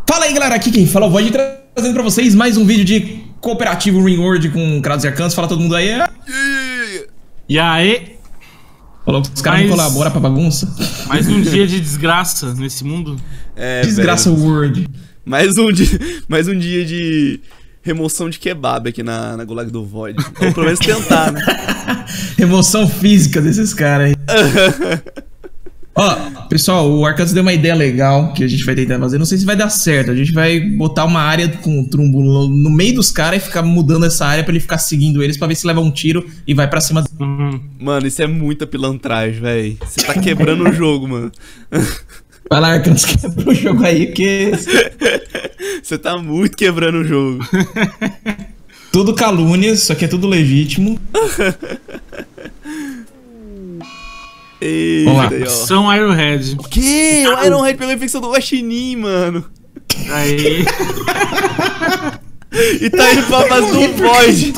Fala aí, galera, aqui quem fala é o Void, trazendo pra vocês mais um vídeo de cooperativo Ringworld com Kratos e Arcanos. Fala todo mundo aí. E aí? Falou que os caras não colaboram pra bagunça. Mais um dia de desgraça nesse mundo. Desgraça velho. World. Mais um dia de remoção de kebab aqui na Gulag do Void. Ou pelo menos tentar, né? Remoção física desses caras aí. Ó, pessoal, o Arcanos deu uma ideia legal que a gente vai tentar fazer. Não sei se vai dar certo. A gente vai botar uma área com o trumbo no meio dos caras e ficar mudando essa área pra ele ficar seguindo eles pra ver se leva um tiro e vai pra cima. Mano, isso é muita pilantragem, velho. Você tá quebrando o jogo, mano. Vai lá, Arcanos, quebra o jogo aí, porque... Você tá muito quebrando o jogo. Tudo calúnias, isso aqui é tudo legítimo. Eita, Vamos lá. aí, ó. São Ironhead. O quê? O Ironhead pegou a infecção do Guaxinim, mano. Aí. E tá indo pra base do Void.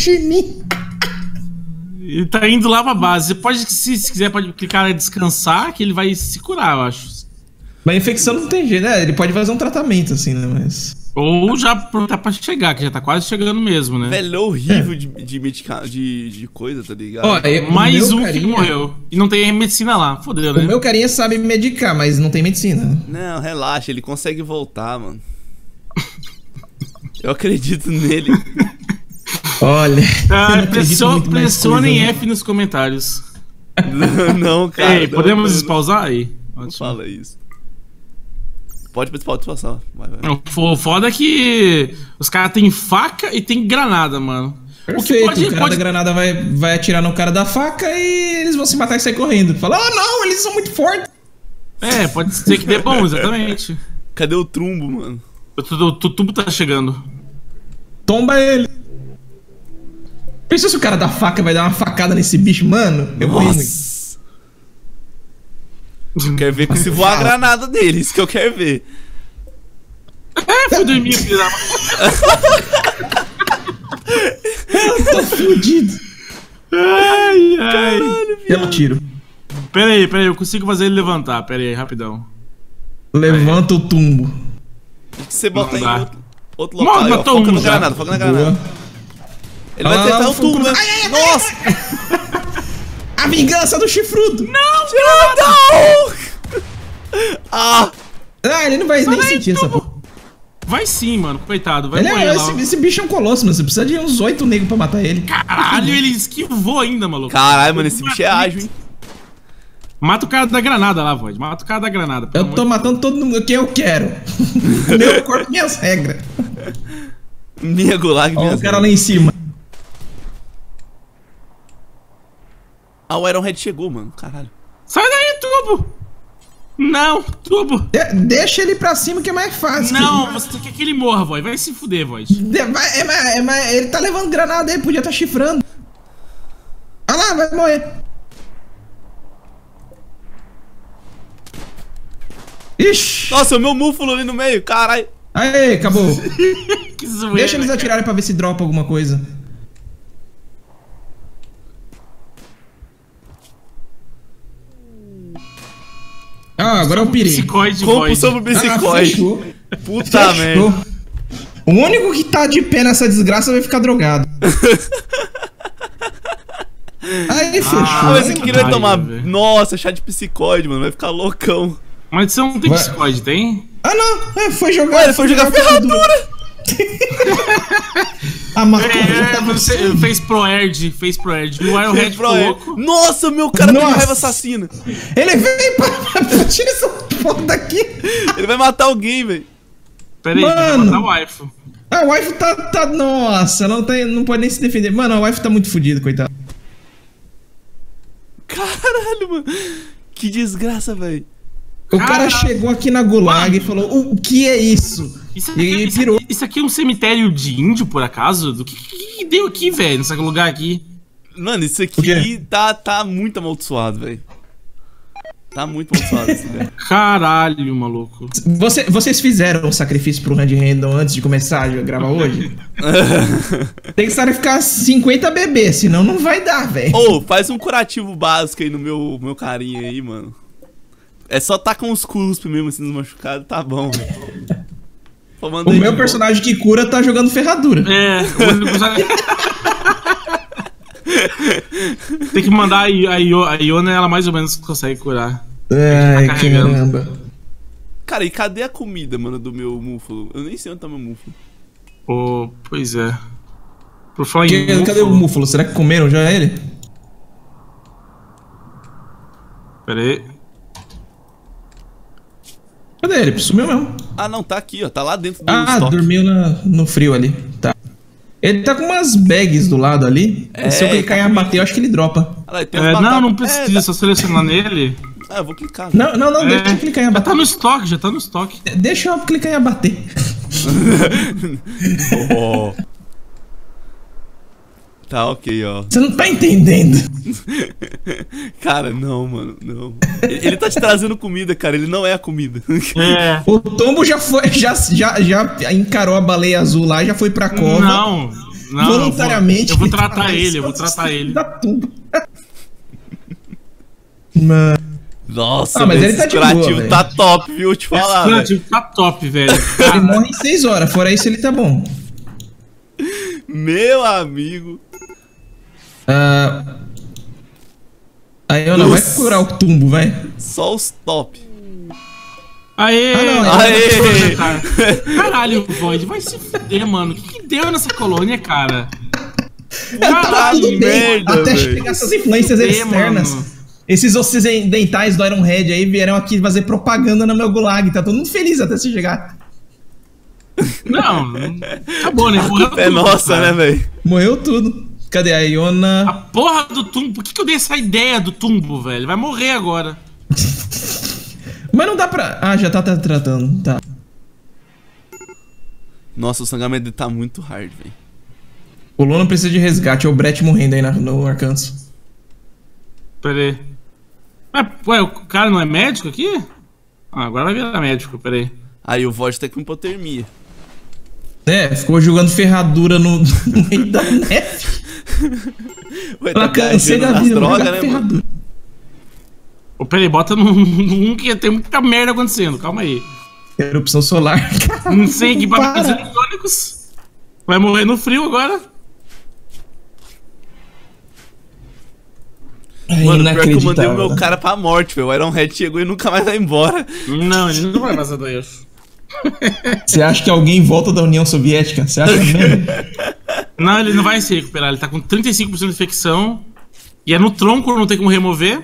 Ele tá indo lá pra base. Você pode, se quiser, pode clicar em descansar, que ele vai se curar, eu acho. Mas a infecção não tem jeito, né? Ele pode fazer um tratamento assim, né? Mas... Ou já tá pra chegar, que já tá quase chegando mesmo, né? Velho, é horrível de coisa, tá ligado? Ó, Mais o um meu que carinha, morreu. E não tem medicina lá. Fodeu, né? O meu carinha sabe medicar, mas não tem medicina. Não, relaxa, ele consegue voltar, mano. Eu acredito nele. Olha, eu não acredito muito mais Pressionem coisa, F nos comentários. Não, cara. Ei, não, podemos não, espausar aí? não Ótimo. fala isso. Pode passar. Vai. O foda é que os caras têm faca e tem granada, mano. Perfeito, o cara da granada vai atirar no cara da faca e eles vão se matar e sair correndo. Fala, oh não, eles são muito fortes. É, pode ser que dê bom, exatamente. Cadê o trumbo, mano? O tubo tá chegando. Tomba ele. Pensa se o cara da faca vai dar uma facada nesse bicho, mano. Eu vou rir muito. Eu quero ver se voar a granada dele, isso que eu quero ver. É, fui dormir, filho da... Eu tô fudido. Ai, ai. Caralho, Eu tiro. Pera aí, eu consigo fazer ele levantar. Pera aí, rapidão. Levanta o tumbo. Você bota Não dá. em outro local. Mano, Aí, ó, matou foca um na já. granada, foca na granada. Boa. Ele vai tentar o tubo, né? Nossa! A vingança do chifrudo. Não! Ah! Ah, ele não vai nem sentir essa porra. Vai sim, mano. Coitado, vai Ele morrer lá. esse bicho é um colosso, mano. Você precisa de uns 8 negros pra matar ele. Caralho, ele esquivou ainda, maluco. Caralho, mano, esse bicho é ágil, hein? Mata o cara da granada lá, Void. Mata o cara da granada. Eu tô matando todo mundo que eu quero. Meu corpo, minhas regras. Minha Gulag, Ó, minha o cara lá em cima. Ah, o Ironhead chegou, mano. Caralho. Sai daí, tubo! Não, tubo! Deixa ele pra cima que é mais fácil. Não, você quer que ele morra, Void. Vai se fuder, Void. Ele tá levando granada, ele podia tá chifrando. Olha lá, vai morrer. Ixi. Nossa, o meu múfulo ali no meio, caralho. Aê, acabou. Que zoeira. Deixa eles atirarem pra ver se dropa alguma coisa. Ah, agora eu pirei. Psicoide, Void. Compulsão pro Ah, psicoide. fechou. Puta merda. Fechou. O único que tá de pé nessa desgraça vai ficar drogado. Aí fechou. Ah, esse aqui vai Ai, tomar. velho. Nossa, chá de psicoide, mano. Vai ficar loucão. Mas você não tem Vai. psicoide, tem? Ah, não. Foi jogar. Ué, ele foi jogar ferradura. Ah, matou. Você fez pro Erd. E o Ironhead ficou louco. Nossa, meu cara tem Nossa. raiva assassina. Ele veio pra tirar essa porra daqui. Ele vai matar alguém, velho. Pera aí, vai Mano. matar o waifu. A wife tá. Nossa, ela não pode nem se defender. Mano, a wife tá muito fodida, coitado. Caralho, mano. Que desgraça, velho. O cara Caralho. chegou aqui na Gulag e falou: o que é isso? E pirou. Isso aqui é um cemitério de índio, por acaso? Do que deu aqui, velho, nesse lugar aqui? Mano, isso O aqui quê? tá muito amaldiçoado, velho. Tá muito amaldiçoado esse lugar. Caralho, maluco. Vocês fizeram um sacrifício pro Hand Random antes de começar a gravar hoje? Tem que ficar 50 bebês, senão não vai dar, velho. Ô, faz um curativo básico aí no meu carinha aí, mano. É só tá com os cuspe mesmo assim nos machucados, tá bom, velho. manda O aí meu de personagem que cura tá jogando ferradura. É, o único personagem... Tem que mandar a Iona, ela mais ou menos consegue curar. Ai, carregando. caramba. Cara, e cadê a comida, mano, do meu múfalo? Eu nem sei onde tá meu múfalo. Pô, pois é. Por falar em Cadê o múfalo? Será que comeram já ele? Pera aí. Cadê ele? Sumiu mesmo. Ah, não, tá aqui, ó. Tá lá dentro do Ah, estoque. dormiu no frio ali. Tá. Ele tá com umas bags do lado ali. É, Se eu clicar em tá com abater, eu acho que ele dropa. Ah, lá, tem as Não, não batatas. precisa, só selecionar nele. Ah, eu vou clicar. Não, deixa eu clicar em Já abater. tá no estoque, já tá no estoque. Deixa eu clicar em abater. Oh. Tá, ok, ó. Você não tá entendendo. Cara, não, mano, não. Ele tá te trazendo comida, cara. Ele não é a comida. É. O Tombo já foi, já encarou a baleia azul lá, já foi pra cova. Não, Voluntariamente. Eu vou tratar Ah, ele, eu vou esse tratar ele. Da Tombo. Mano. Nossa, Mas velho, ele tá esse de boa, curativo velho. tá top, viu? Eu te falar, velho. Esse tá top, velho. Ele morre em 6 horas, fora isso ele tá bom. Meu amigo. Aí eu não vai curar o Tumbo, vai. Só os top. Aê! não, Aê! Caralho, Void, vai se fuder, mano. O que deu nessa colônia, cara? Tava tudo bem, merda, até velho. chegar essas influências externas. Mano. Esses ocidentais do Ironhead aí vieram aqui fazer propaganda no meu gulag. Tá todo mundo feliz até se chegar. Não, acabou, né? Morreu É tudo, nossa, cara. né, velho? Morreu tudo. Cadê a A Iona? porra do Tumbo. Por que eu dei essa ideia do Tumbo, velho? Vai morrer agora. Mas não dá pra... Ah, já tá tratando. Tá. Nossa, o sangramento dele tá muito hard, velho. O Luna precisa de resgate. É o Brett morrendo aí no Arkansas. Pera aí. Ué, o cara não é médico aqui? Ah, agora vai virar médico, pera aí. Aí o Void tá com hipotermia. É, ficou jogando ferradura no meio da neve. Ué, Ela cansei da vida, vou jogar né, mano? ferradura. Ô, pera aí, bota num que tem muita merda acontecendo, calma aí. Erupção solar. Não sei, equipamentos Para. eletrônicos. Vai morrer no frio agora. Ai, Mano, pior que eu mandei o inacreditável. meu cara pra morte, velho. O Ironhead chegou e nunca mais vai embora. Não, ele não vai passar isso. Você acha que alguém volta da União Soviética? Você acha mesmo? Não, ele não vai se recuperar, ele tá com 35% de infecção. E é no tronco, não tem como remover.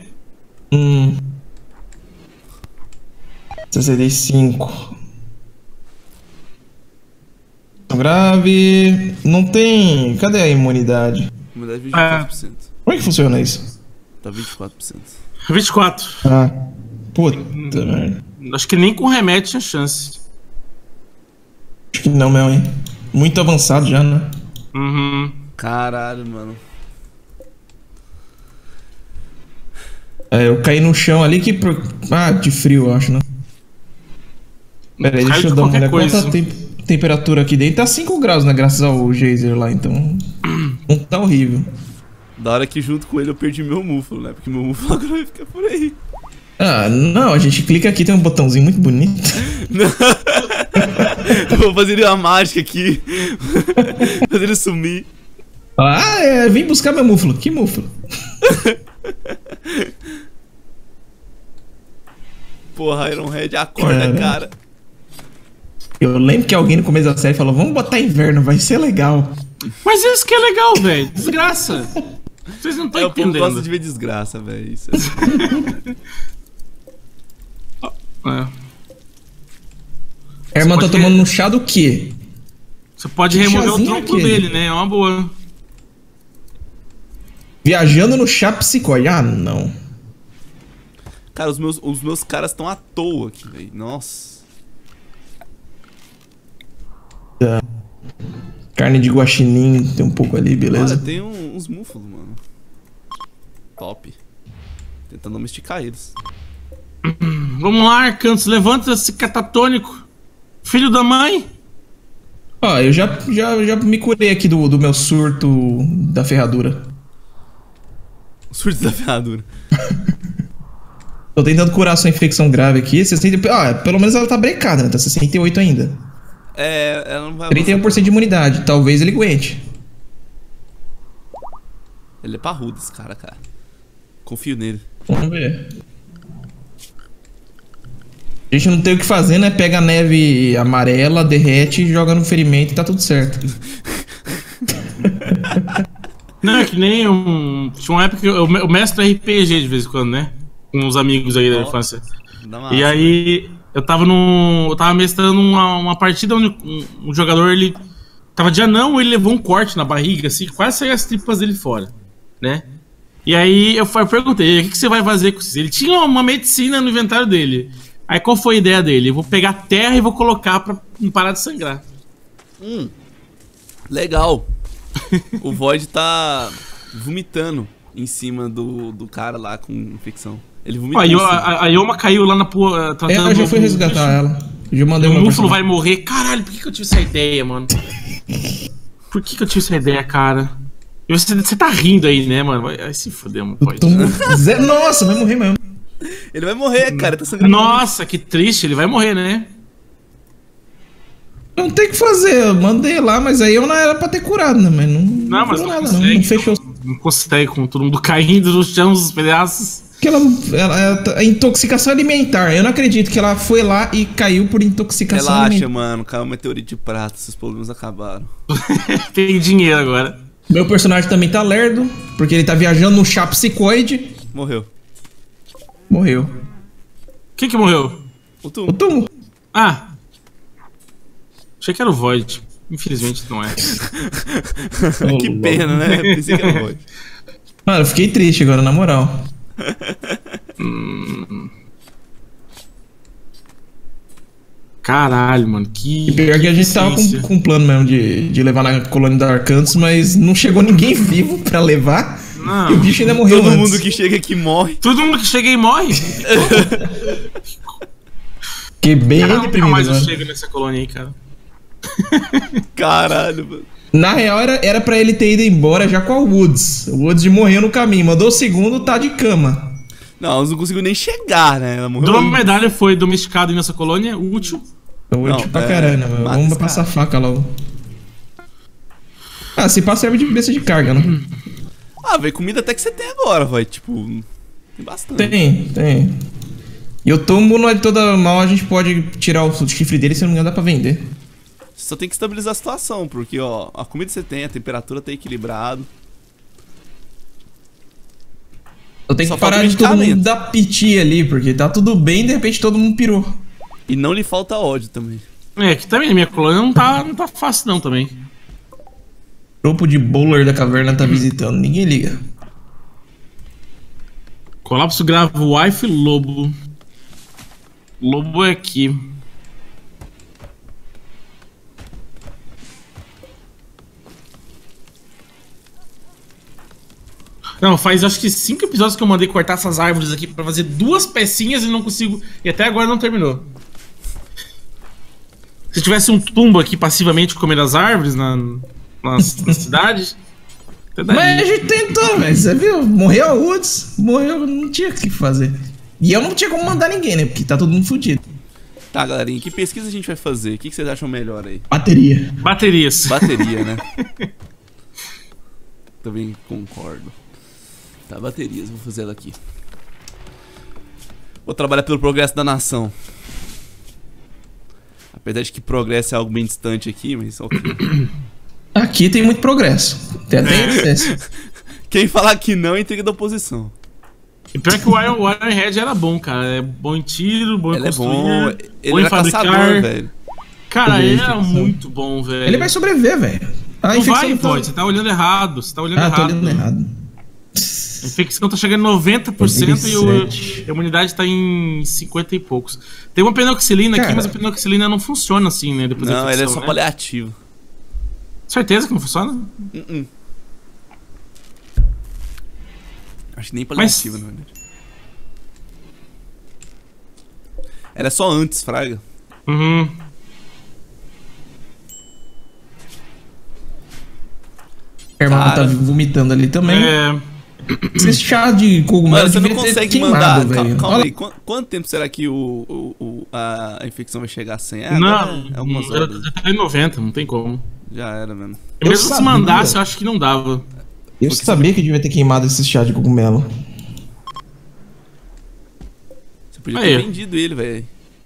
65. Grave. Não tem. Cadê a imunidade? Imunidade 24%. Como é que funciona isso? Tá 24%. 24. Ah. Puta merda. Acho que nem com remédio tinha chance. Acho que não, meu, hein? Muito avançado já, né? Uhum. Caralho, mano. É, eu caí no chão ali que. Ah, de frio, eu acho, né? Pera aí, Caiu deixa eu de dar uma qualquer olhada. Qual coisa. tá a temperatura aqui dentro? Tá 5 graus, né? Graças ao geyser lá, então. Não tá horrível. Da hora que junto com ele eu perdi meu múfalo, né? Porque meu múfalo agora vai ficar por aí. Ah, não, a gente clica aqui, tem um botãozinho muito bonito. Eu vou fazer uma mágica aqui. Fazer ele sumir. Ah, vim buscar meu múfalo. Que múfalo? Porra, Ironhead, acorda, cara. Eu lembro que alguém no começo da série falou: vamos botar inverno, vai ser legal. Mas isso que é legal, velho. Desgraça. Vocês não estão O povo gosta entendendo. de ver desgraça, velho. Isso é... É. A irmã tá pode tomando ver. um chá do quê? Você pode Que remover o chazinho tronco aquele? dele, né? É uma boa. Viajando no chá psicóide. Ah, não. Cara, os meus caras estão à toa aqui, velho. Nossa. Carne de guaxinim, tem um pouco ali, Olha, beleza? tem uns múfalos, mano. Top. Tentando domesticar eles. Vamos lá, Arcantos, levanta esse catatônico. Filho da mãe. Ó, eu já me curei aqui do meu surto da ferradura. Surto da ferradura. Tô tentando curar sua infecção grave aqui. 60... Ah, pelo menos ela tá brecada, né? Tá 68 ainda. ela não vai 31% de imunidade. Talvez ele aguente. Ele é parrudo, esse cara. Confio nele. Vamos ver. A gente não tem o que fazer, né? Pega a neve amarela, derrete, joga no ferimento e tá tudo certo. Não, é que nem tinha uma época que eu mestre RPG de vez em quando, né? Com uns amigos aí da infância. E aí, eu tava mestrando uma partida onde um jogador, ele tava de anão, ele levou um corte na barriga, assim, quase saiu as tripas dele fora, né? E aí eu perguntei, o que você vai fazer com isso? Ele tinha uma medicina no inventário dele. Aí qual foi a ideia dele? Eu vou pegar terra e vou colocar pra não parar de sangrar. Legal. O Void tá vomitando em cima do cara lá com infecção. Ele vomitou. A Yoma caiu lá na pua. Eu já fui resgatar ela. Já mandei o Múfalo vai morrer. Caralho, por que eu tive essa ideia, mano? Por que eu tive essa ideia, cara? E você tá rindo aí, né, mano? Vai se fuder, mano. Nossa, vai morrer mesmo. Ele vai morrer, cara. Tá sangrando. Nossa, que triste. Ele vai morrer, né? Não tem o que fazer. Eu mandei lá, mas aí eu não era pra ter curado, né? Mas não mas nada, consegue, não fechou. Não consegue com todo mundo caindo no chão, os pedaços. Que a intoxicação alimentar. Eu não acredito que ela foi lá e caiu por intoxicação alimentar. Relaxa, mano. Caiu um meteorito de prata. Seus problemas acabaram. Tem dinheiro agora. Meu personagem também tá lerdo, porque ele tá viajando no chá psicoide. Morreu. Quem que morreu? O Tumo. O Tumo. Ah. Achei que era o Void. Infelizmente não é. Que pena, né? Pensei que era o Void. Mano, eu fiquei triste agora, na moral. Caralho, mano, E pior que a gente tava com um plano mesmo de levar na colônia da Arcantos, mas não chegou ninguém vivo pra levar. Não. E o bicho ainda morreu Todo antes. mundo que chega aqui morre. Todo mundo que chega aí morre. Fiquei bem Nunca deprimido, mais eu mano. chego nessa colônia aí, cara. Caralho, mano. Na real, era pra ele ter ido embora já com a Woods. O Woods morreu no caminho. Mandou o segundo, tá de cama. Não, elas não conseguiu nem chegar, né? Ela morreu. Dona Medalha foi domesticado nessa colônia, útil. Útil pra caralho, mano. Vamos passar faca logo. Ah, se passa serve de besta de carga, né? Ah, velho, comida até que você tem agora, vai. Tipo, tem bastante. Tem. E o Tombo não é de toda mal, a gente pode tirar o chifre dele, se não me engano dá pra vender. Você só tem que estabilizar a situação, porque, ó, a comida você tem, a temperatura tá equilibrado. Eu tenho Só que parar falta de todo medicamento. mundo dar piti ali, porque tá tudo bem e de repente todo mundo pirou. E não lhe falta ódio também. É, que também a minha colônia não tá fácil não também. Grupo de bowler da caverna tá visitando, ninguém liga. Colapso grave, wife lobo. Lobo é aqui. Não, faz acho que 5 episódios que eu mandei cortar essas árvores aqui pra fazer 2 pecinhas e não consigo. E até agora não terminou. Se tivesse um tumbo aqui passivamente comendo as árvores na cidade. Mas a gente tentou, velho. Você viu? Morreu a Woods, morreu, não tinha o que fazer. E eu não tinha como mandar ninguém, né? Porque tá todo mundo fudido. Tá, galerinha, que pesquisa a gente vai fazer? O que vocês acham melhor aí? Bateria. Baterias. Bateria, né? Também concordo. Tá, baterias, vou fazer ela aqui. Vou trabalhar pelo progresso da nação. Apesar de que progresso é algo bem distante aqui, mas ok. Aqui tem muito progresso. Tem até excesso. Quem falar que não é intriga da oposição. E pior que o Ironhead era bom, cara. É bom em tiro, bom em Ele é construir, bom, ele bom em era fabricar. caçador, velho. Cara, ele era Caçador. muito bom, velho. Ele vai sobreviver, velho. A Não infecção vai, tá- pode. Você tá olhando errado. Você tá olhando Ah, errado. tô olhando errado. A infecção tá chegando em 90% e 87. a imunidade tá em 50 e poucos. Tem uma penoxilina aqui, Cara. mas a penoxilina não funciona assim, né? Depois da Não, ele é infecção, só né? paliativo. Certeza que não funciona? Acho que nem paliativo, na verdade. Era só antes, fraga. Uhum. A irmã Cara. tá vomitando ali também. É. Esse chá de cogumelo Mano, você não devia ter consegue queimado, mandar. velho. Calma Olha- aí. Quanto tempo será que o a infecção vai chegar a 100? Não, é algumas horas. Já tá em 90, não tem como. Já era, mano. Mesmo se mandasse, eu acho que não dava. Eu sabia que devia ter queimado esse chá de cogumelo. Você podia ter vendido ele, velho.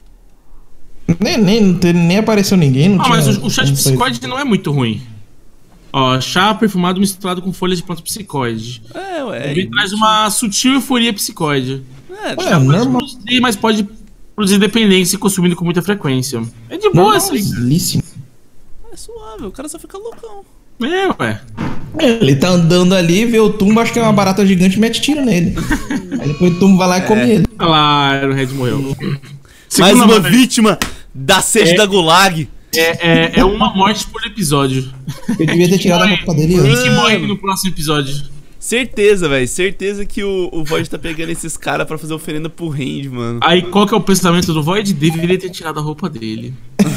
Nem apareceu ninguém. Não mas o chá de psicóide não é muito ruim. Ó, chá perfumado misturado com folhas de planta psicóide. Ele traz uma sutil euforia psicóide. Normal. Mas pode produzir dependência consumindo com muita frequência. É de boa, assim. É suave, o cara só fica loucão. Ué. Ele tá andando ali, vê o Tumbo, acho que é uma barata gigante e mete tiro nele. Aí depois o Tumbo vai lá e come ele. Olha lá, Iron Red morreu. Mais uma vítima da sede da Gulag. É uma morte por episódio. Eu devia ter tirado a roupa dele antes. Que morre no próximo episódio. Certeza, velho. Certeza que o Void tá pegando esses caras pra fazer oferenda pro Randy, mano. Aí qual que é o pensamento do Void? Deveria ter tirado a roupa dele.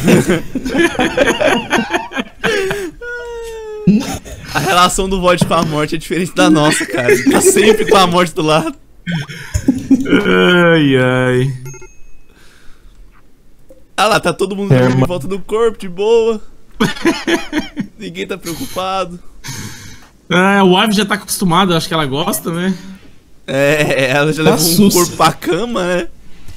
A relação do Void com a morte é diferente da nossa, cara. Ele tá sempre com a morte do lado. Ai. Ah lá, tá todo mundo em volta do corpo, de boa. Ninguém tá preocupado. O Ave já tá acostumado, acho que ela gosta, né? Ela já levou um corpo pra cama, né?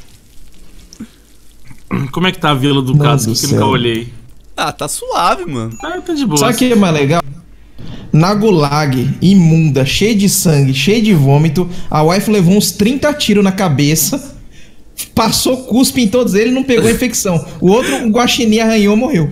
Como é que tá a vila do caso que eu nunca olhei? Tá suave, mano. Tá de boa. Sabe o que é mais legal? Na Gulag, imunda, cheia de sangue, cheia de vômito, a wife levou uns 30 tiros na cabeça, passou cuspe em todos eles e não pegou a infecção. O outro, o guaxinim arranhou, morreu.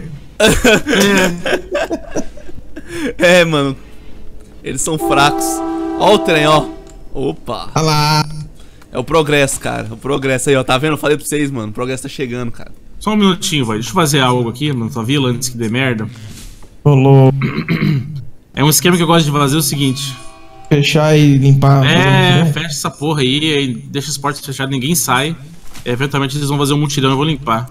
Mano. Eles são fracos. Ó o trem, ó. Opa. Olha lá. É o progresso, cara. O progresso aí, ó. Tá vendo? Eu falei pra vocês, mano. O progresso tá chegando, cara. Só um minutinho, vai. Deixa eu fazer algo aqui na tua vila antes que dê merda. Rolou. É um esquema que eu gosto de fazer o seguinte. Fechar e limpar. Fecha essa porra aí deixa as portas fechadas, ninguém sai. Eventualmente eles vão fazer um mutirão e eu vou limpar.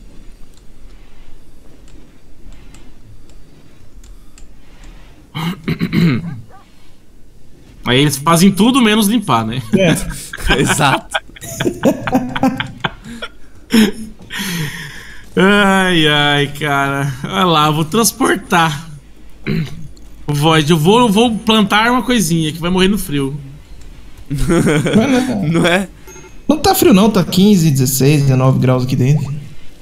Aí eles fazem tudo menos limpar, né? Exato. Ai, cara. Olha lá, vou transportar o Void. Eu vou plantar uma coisinha que vai morrer no frio. Não é? Não tá frio não, tá 15, 16, 19 graus aqui dentro.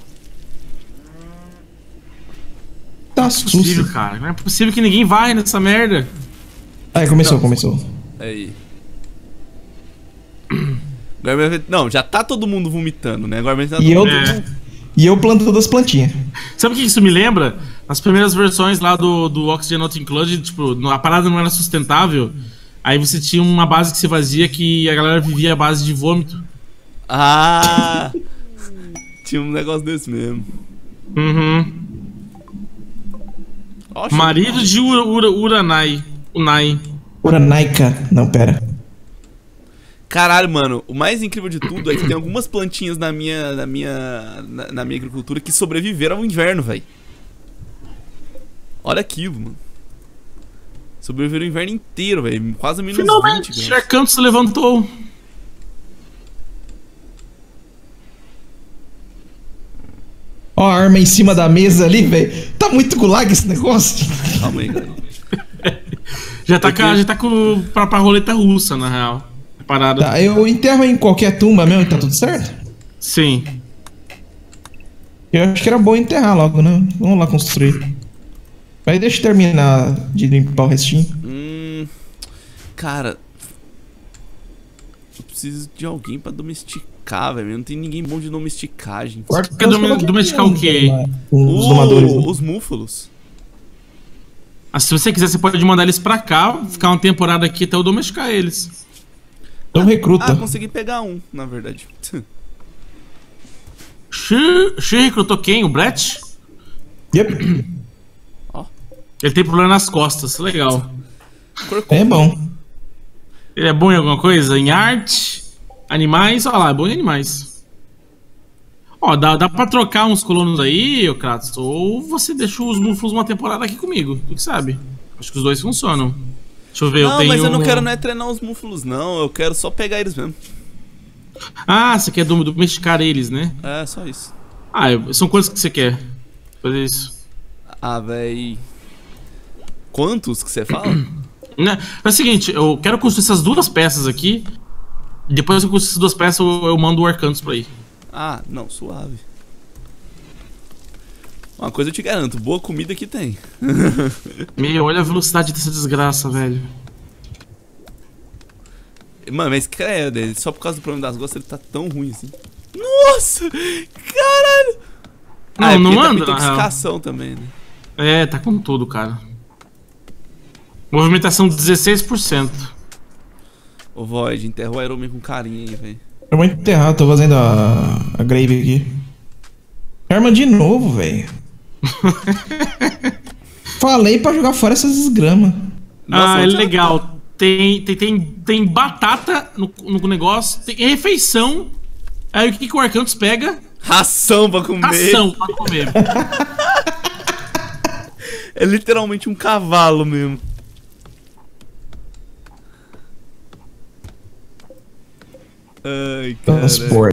Tá não é possível, cara. Não é possível que ninguém vai nessa merda. Aí, começou. Aí. Não, já tá todo mundo vomitando, né? Agora tá E eu plantando as plantinhas. Sabe o que isso me lembra? As primeiras versões lá do Oxygen Not Included, tipo, a parada não era sustentável. Aí você tinha uma base que se fazia que a galera vivia à base de vômito. Ah! Tinha um negócio desse mesmo. Uhum. Oxe, marido de Uranai. Uranaika. Não, pera. Caralho, mano, o mais incrível de tudo é que tem algumas plantinhas na minha agricultura que sobreviveram ao inverno, velho. Olha aquilo, mano. Sobreviveram o inverno inteiro, velho. Quase menos 20 graus. Sharkanto se levantou. Ó a arma em cima da mesa ali, velho. Tá muito gulag esse negócio. Calma aí, galera. já tá com pra roleta russa, na real. Parada. Tá, eu enterro em qualquer tumba mesmo, tá tudo certo? Sim. Eu acho que era bom enterrar logo, né? Vamos lá construir. Aí deixa eu terminar de limpar o restinho. Cara, eu preciso de alguém pra domesticar, velho. Não tem ninguém bom de domesticagem. Quer domesticar o quê? Os domadores. Os múfalos. Se você quiser, você pode mandar eles pra cá, ficar uma temporada aqui até eu domesticar eles. Então recruta. Consegui pegar um, na verdade. Xi recrutou quem? O Brett? Yep. Ele tem problema nas costas, legal. É bom. Ele é bom em alguma coisa? Em arte? Animais? Olha lá, é bom em animais. Ó, dá pra trocar uns colonos aí, ô Kratos. Ou você deixa os múlfulos uma temporada aqui comigo. Tu que sabe. Acho que os dois funcionam. Deixa eu ver, não, mas eu não quero treinar os múlfulos, não. Eu quero só pegar eles mesmo. Ah, você quer domesticar eles, né? É, só isso. Ah, são quantos que você quer fazer isso? Ah, véi... Quantos que você fala? É o seguinte, eu quero construir essas 2 peças aqui. Depois que eu construir essas 2 peças, eu mando o Arcantos pra aí. Ah, não, suave. Uma coisa eu te garanto, boa comida que tem. Meu, olha a velocidade dessa desgraça, velho. Mano, mas credo, só por causa do problema das costas ele tá tão ruim assim. Nossa! Caralho! Não anda, tá com intoxicação também, né? É, tá com tudo, cara. Movimentação 16%. Ô Void, enterrou o Iron Man com carinho aí, velho. Eu vou enterrar, tô fazendo a grave aqui. Arma de novo, velho. Falei pra jogar fora essas desgramas. Ah, é legal. Tem batata no negócio, tem refeição. Aí o que o Arcantos pega? Ração pra comer. Ração pra comer. É literalmente um cavalo mesmo. Ai, cara. Transporte.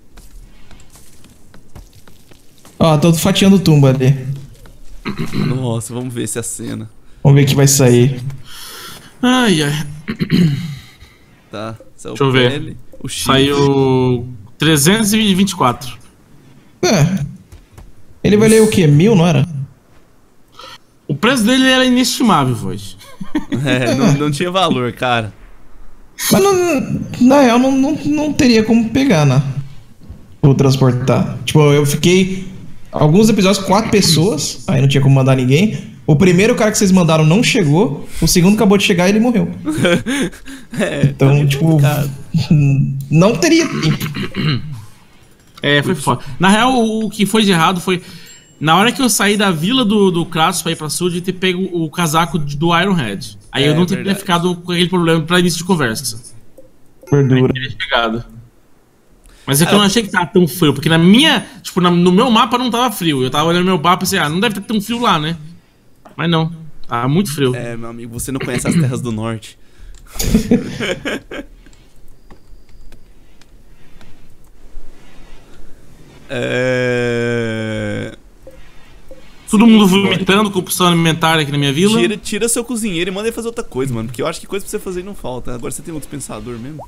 Ó, tô fatiando tumba ali. Nossa, vamos ver essa cena. Vamos ver o que vai sair. Ai, ai. Tá, saiu. Deixa eu ver. O X. Saiu 324. É. Ele valia o quê? 1000, não era? O preço dele era inestimável, Void. É, não tinha valor, cara. Mas na real não teria como pegar, né? Ou transportar. Tipo, eu fiquei alguns episódios com 4 pessoas, aí não tinha como mandar ninguém. O primeiro cara que vocês mandaram não chegou, o segundo acabou de chegar e ele morreu. Então, tá tipo, não teria tempo. É, foi foda. Na real, o que foi de errado foi... Na hora que eu saí da vila do Kratos pra ir pra Sul, de ter pego o casaco do Ironhead. Aí eu não teria ficado com aquele problema pra início de conversa. Verdura. Mas é que eu não achei que tava tão frio, porque na minha... Tipo, no meu mapa não tava frio. Eu tava olhando meu mapa e pensei, não deve ter tão frio lá, né? Mas não, tava muito frio. É, meu amigo, você não conhece as terras do norte. Todo mundo vomitando compulsão alimentar aqui na minha vila. Tira seu cozinheiro e manda ele fazer outra coisa, mano. Porque eu acho que coisa pra você fazer não falta. Agora você tem um dispensador mesmo.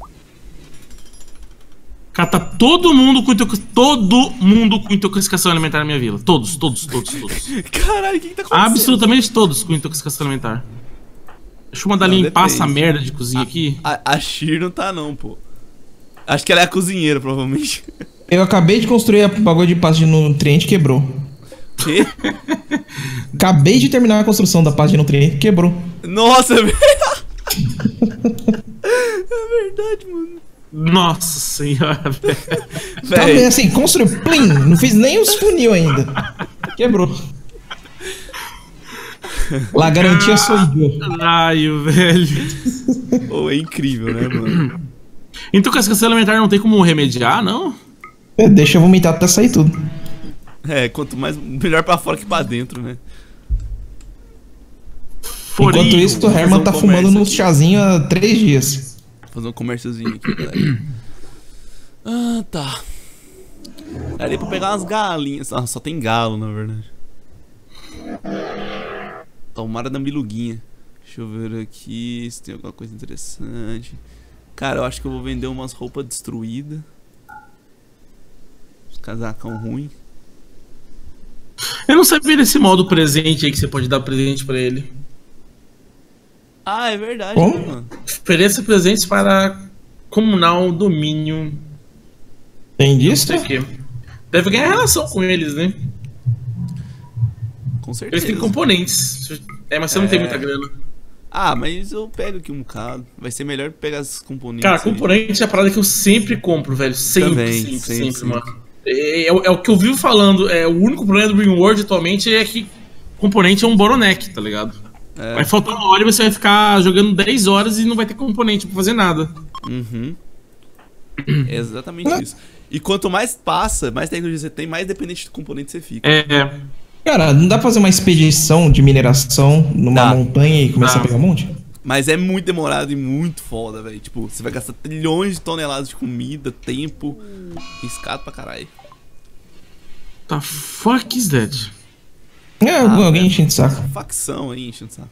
Cara, tá todo mundo com intoxicação alimentar na minha vila. Todos. Caralho, o que tá acontecendo? Absolutamente todos com intoxicação alimentar. Deixa eu mandar limpar essa merda de cozinha aqui. A Shir não tá não, pô. Acho que ela é a cozinheira, provavelmente. Eu acabei de construir a bagulho de pasta de nutriente e quebrou. Quê? Acabei de terminar a construção da pasta de nutriente e quebrou. Nossa, velho. É verdade, mano. Nossa senhora, velho. Tá assim, construiu, plim, não fiz nem os funil ainda. Quebrou. La garantia sou eu. Caralho, velho. Oh, é incrível, né, mano? Intoxicação alimentar não tem como remediar, não? Deixa eu vomitar até sair tudo. É, quanto mais, melhor pra fora que pra dentro, né? Enquanto isso, o Herman tá fumando no chazinho há 3 dias. Vou fazer um comérciozinho aqui, galera. Ah, tá. Ali pra pegar umas galinhas. Ah, só tem galo, na verdade. Tomara da miluguinha. Deixa eu ver aqui se tem alguma coisa interessante. Cara, eu acho que eu vou vender umas roupas destruídas. Os casacão ruim. Eu não sabia desse modo presente aí que você pode dar presente pra ele. Ah, é verdade, como? Né, mano? Ofereça presentes para comunal domínio. Tem disso? Deve ganhar relação com eles, né? Com certeza. Eles têm componentes. Mas você não tem muita grana. Ah, mas eu pego aqui um bocado. Vai ser melhor pegar esses componentes. Cara, componente é a parada que eu sempre compro, velho. Sempre, mano. É o que eu vivo falando. O único problema do RimWorld atualmente é que componente é um bottleneck, tá ligado? Vai faltar uma hora e você vai ficar jogando 10 horas e não vai ter componente pra fazer nada. Uhum. É exatamente isso. E quanto mais passa, mais tecnologia você tem, mais dependente do componente você fica. Cara, não dá pra fazer uma expedição de mineração numa montanha e começar a pegar um monte? Mas é muito demorado e muito foda, velho. Tipo, você vai gastar trilhões de toneladas de comida, tempo. Riscado pra caralho. The fuck is that? Alguém enchendo o saco. Facção aí enchendo o saco.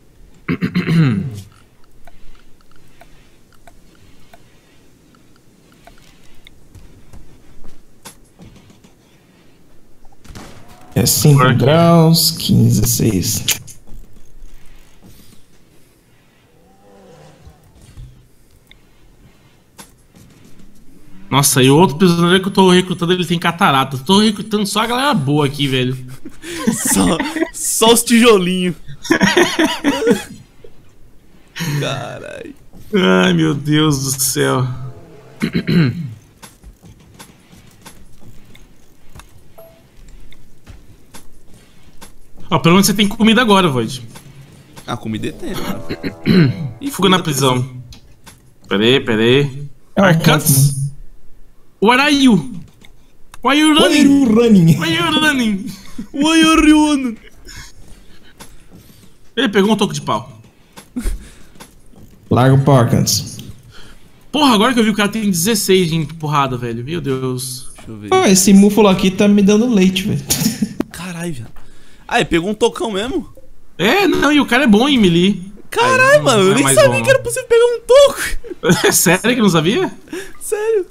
É 5 graus, 15, 6. Nossa, e o outro prisioneiro que eu tô recrutando, ele tem catarata. Eu tô recrutando só a galera boa aqui, velho. Só os tijolinhos. Caralho. Ai, meu Deus do céu. Ó, pelo menos você tem comida agora, Void. A comida é tem, cara. E fuga na prisão. Peraí. Arcats? Where are you? Why are you running? Why are you running? Ele pegou um toco de pau. Larga o pau, Arcats. Porra, agora que eu vi o cara tem 16 de empurrada, velho. Meu Deus. Deixa eu ver. Esse múfulo aqui tá me dando leite, velho. Caralho, velho. Ah, ele pegou um tocão mesmo? É, não, e o cara é bom em melee. Caralho, mano, eu nem sabia que era possível pegar um toco. Sério que não sabia? Sério.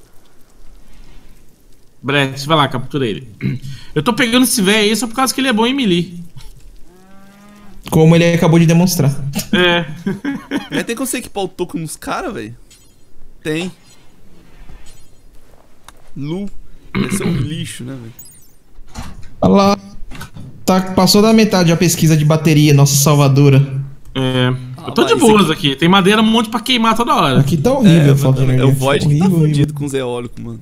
Brett, vai lá, captura ele. Eu tô pegando esse velho aí só por causa que ele é bom em melee. Como ele acabou de demonstrar. É. Mas tem como você equipar o toco nos caras, velho? Tem. Lu. Deve ser um lixo, né, velho? Olha lá. Passou da metade a pesquisa de bateria, nossa salvadora. É. Eu tô de boas aqui. Tem madeira um monte pra queimar toda hora. Aqui tá horrível a falta de energia. É o Void que tá horrível. fudido com os eólicos, mano.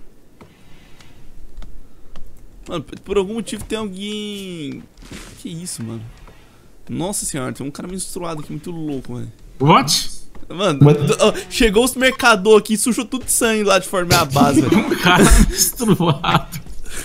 Mano, por algum motivo tem alguém... Que isso, mano? Nossa senhora, tem um cara menstruado aqui muito louco, velho. What? Mano, chegou os mercador aqui e sujou tudo de sangue lá de formar a base, velho. Um cara menstruado.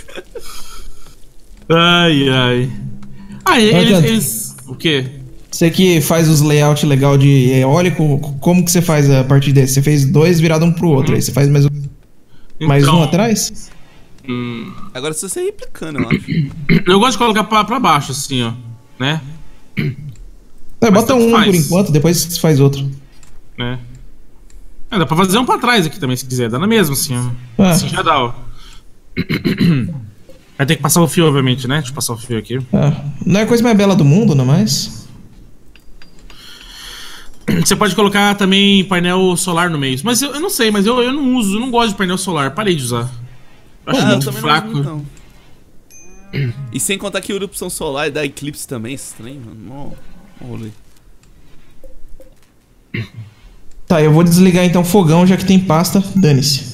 Ai. Ah, eles... O quê? Você que faz os layouts legal de eólico, como que você faz a partir desse? Você fez dois virado um pro outro, aí você faz mais um atrás? Agora se você ir replicando, eu acho. Eu gosto de colocar pra baixo, assim, ó. Né? Bota um por enquanto, depois você faz outro. Né? Dá pra fazer um pra trás aqui também, se quiser. Dá na mesma, assim, ó. Assim já dá, ó. Vai ter que passar o fio, obviamente, né? Deixa eu passar o fio aqui. Não é a coisa mais bela do mundo, não é mais? Você pode colocar também painel solar no meio. Mas eu não sei, mas eu não uso, eu não gosto de painel solar. Parei de usar. Eu acho muito fraco. Não. E sem contar que a erupção solar dá eclipse também, estranho, mano. Olha. Tá, eu vou desligar então o fogão, já que tem pasta. Dane-se.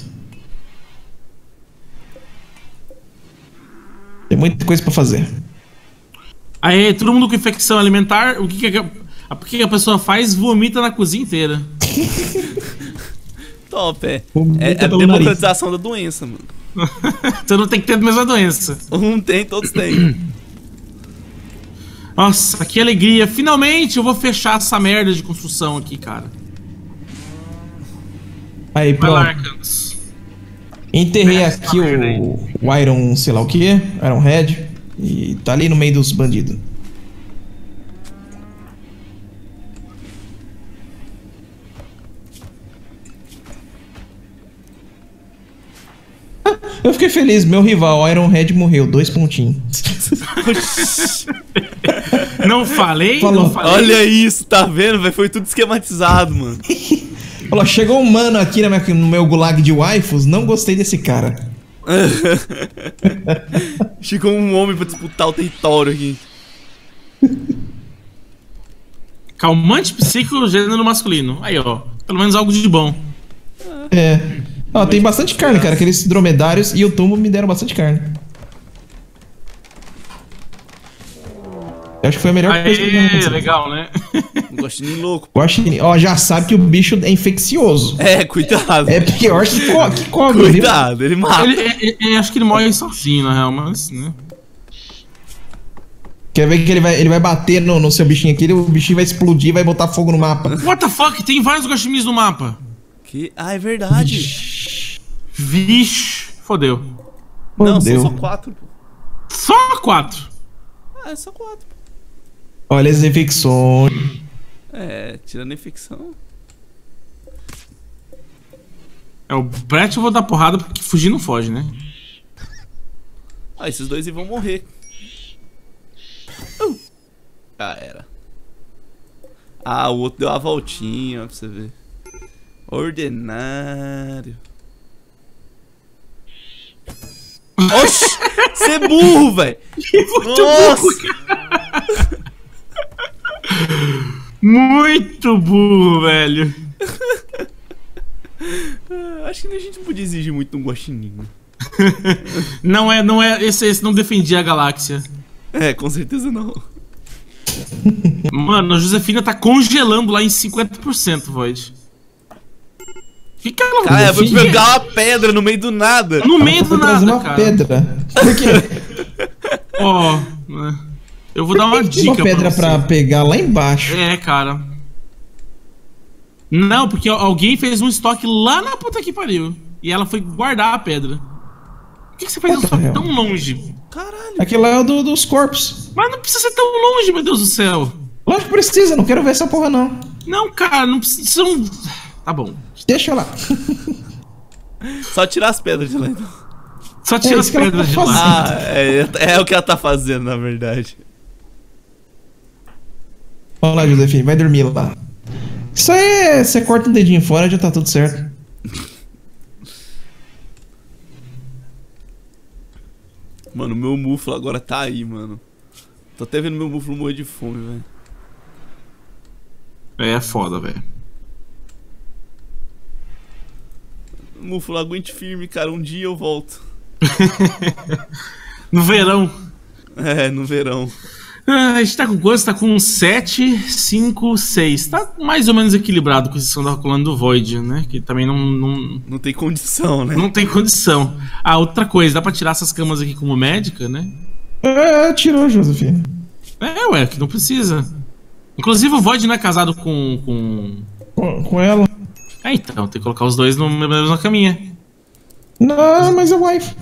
Tem muita coisa pra fazer. Aí, todo mundo com infecção alimentar, o que a pessoa faz? Vomita na cozinha inteira. Top, é a democratização da doença, mano. Você não tem que ter a mesma doença. Um tem, todos têm. Nossa, que alegria. Finalmente eu vou fechar essa merda de construção aqui, cara. Aí, pronto. Vai lá, Arcanos. Enterrei aqui o Iron, sei lá o que, Iron Head. E tá ali no meio dos bandidos. Eu fiquei feliz, meu rival, Iron Head, morreu, 2 pontinhos. Não falei? Falou. Não falei. Olha isso, tá vendo, velho? Foi tudo esquematizado, mano. Falou, chegou um mano aqui no meu gulag de waifus, não gostei desse cara. Chegou um homem pra disputar o território aqui. Calmante psíquico, gênero masculino. Aí, ó. Pelo menos algo de bom. Ó, tem bastante carne, cara. Aqueles dromedários e o tumbo me deram bastante carne. Eu acho que foi a melhor coisa que eu fiz. Legal, né? Guaxinim louco. Guaxinim, ó, já sabe que o bicho é infeccioso. Cuidado. É pior que cobra, cuidado, viu? Ele mata. Acho que ele morre sozinho, na real, mas, né? Quer ver que ele vai bater no seu bichinho aqui, o bichinho vai explodir e vai botar fogo no mapa. What the fuck? Tem vários guaxinins no mapa. Ah, é verdade. Vixe. Fodeu. Não, são só 4, pô. Só 4? Ah, é só 4. Olha as infecções. Tirando a infecção. O Brett eu vou dar porrada porque fugir não foge, né? Esses dois vão morrer. Era. O outro deu uma voltinha, ó, pra você ver. Ordinário. Oxi! Você é burro, velho! Nossa! Muito burro, velho. Acho que a gente não podia exigir muito no guaxinim. Não é. Esse não defendia a galáxia. Com certeza não. Mano, a Josefina tá congelando lá em 50%, Void. Que ela cara, eu vou pegar uma pedra no meio do nada. No meio do nada, uma cara. pedra. Por quê? Eu vou dar uma dica uma pedra pra pegar lá embaixo. Cara. Não, porque alguém fez um estoque lá na puta que pariu. E ela foi guardar a pedra. Por que você fez um estoque tão longe? Caralho. Aquilo lá é o dos corpos. Mas não precisa ser tão longe, meu Deus do céu. Lógico que precisa, não quero ver essa porra não. Não, cara, não precisa. Tá bom. Deixa lá. Só tirar as pedras de lá então. Só tira as pedras de lá. É o que ela tá fazendo, na verdade. Vamos lá, Josefina, vai dormir lá. Isso aí, você corta um dedinho fora, já tá tudo certo. Mano, meu muflo agora tá aí, mano. Tô até vendo meu muflo morrer de fome, velho. É foda, velho. Muflo, aguente firme, cara. Um dia eu volto. No verão. No verão. A gente tá com quanto? Tá com 7, 5, 6. Tá mais ou menos equilibrado com esse som da rolando do Void, né? Que também não tem condição, né? Não tem condição. Outra coisa, dá pra tirar essas camas aqui como médica, né? Tirou, Josefina. Ué, que não precisa. Inclusive o Void não é casado com ela. Então, tem que colocar os dois na mesma caminha. Não, mas é wife.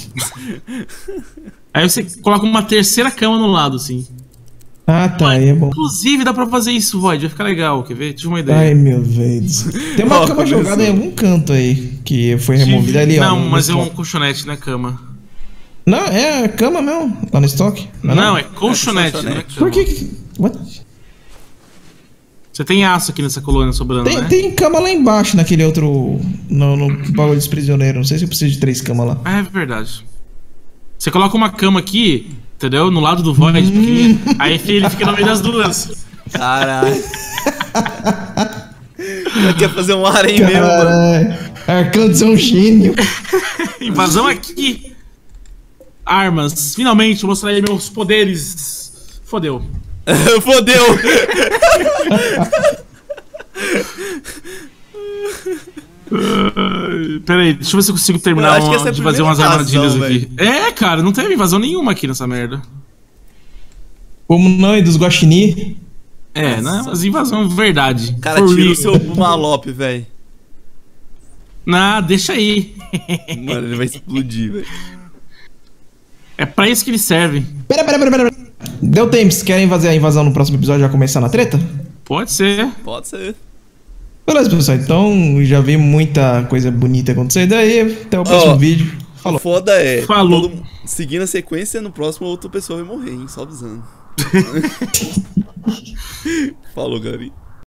Aí você coloca uma terceira cama no lado, assim. Tá, aí é bom. Inclusive dá pra fazer isso, Void, vai ficar legal, quer ver? Tive uma ideia. Ai, meu Deus. Tem uma cama jogada em algum canto aí, que foi removida ali, Não, mas é um colchonete, não é cama. Não, é cama mesmo, lá no estoque. Não, é colchonete, não é cama. Por que... What? Você tem aço aqui nessa colônia sobrando, né? Tem cama lá embaixo, naquele outro... No bagulho dos prisioneiros. Não sei se eu preciso de 3 camas lá. É verdade. Você coloca uma cama aqui, entendeu? No lado do Void, aí ele fica no meio das duas. Caralho. Ela quer fazer um harém mesmo, mano. Arcantos é um gênio. Invasão aqui. Armas. Finalmente, vou mostrar aí meus poderes. Fodeu. Fodeu. Peraí, deixa eu ver se eu consigo terminar de fazer umas armadilhas aqui. Cara, não teve invasão nenhuma aqui nessa merda. Como não? E dos guaxinim? As invasão verdade. Cara, tira o seu malope, velho. Deixa aí. Mano, ele vai explodir, velho. É pra isso que ele serve. Pera. Deu tempo, vocês querem fazer a invasão no próximo episódio e já começar na treta? Pode ser. Pode ser. Beleza, pessoal, então já vi muita coisa bonita acontecer. Daí, até o próximo vídeo. Falou. Foda é. Falou. Seguindo a sequência, no próximo outra pessoa vai morrer, hein? Só avisando. Falou, galera.